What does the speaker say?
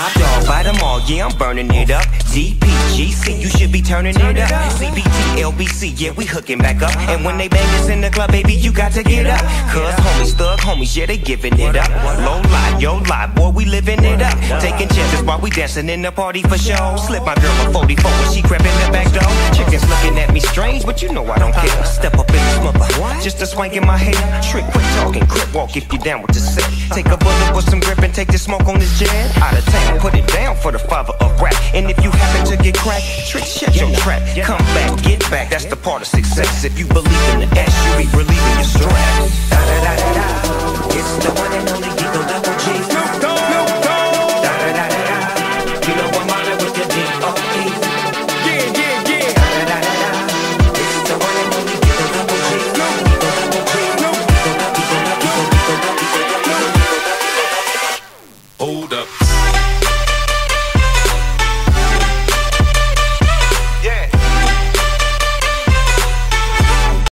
Top dog, by them all, yeah, I'm burning it up. DP, GC, you should be turning it up. CBT, LBC, yeah, we hooking back up. And when they bang us in the club, baby, you got to get up. Cuz homies, thug homies, yeah, they giving it up. Low lie, yo lie, boy, we living it up. Taking chances while we dancing in the party for show. Slip my girl a 44 when she crept in the back door. Chickens looking at me strange, but you know I don't care. Step up in the smother, just a swank in my hair. Trick, quit talking, crip walk if you down with the set. Take a bullet with some grip and take the smoke on this jet. Out of town, put it down for the father of rap. And if you happen to get cracked, trick, shut your trap. Come back, get back, that's the part of success. If you believe in the S, you be relieving your stress. Da da da da da, it's the one and only Eagle Double G.